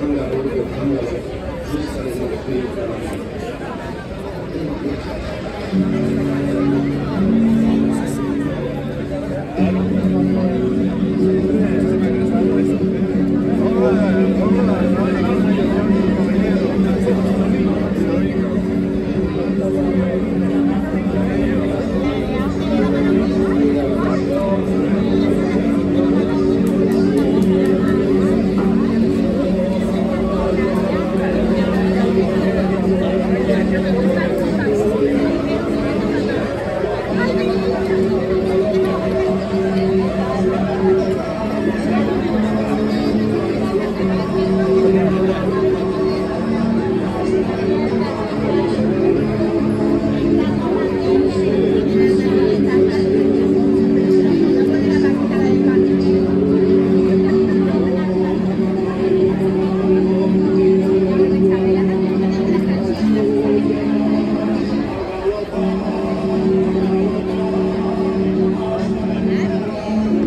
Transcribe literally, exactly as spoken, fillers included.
考えるべき考えを実際にできるから。